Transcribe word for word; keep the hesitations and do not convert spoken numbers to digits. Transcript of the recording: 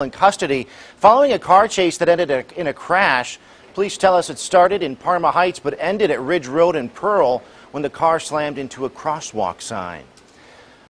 In custody following a car chase that ended in a crash. Police tell us it started in Parma Heights but ended at Ridge Road in Pearl when the car slammed into a crosswalk sign.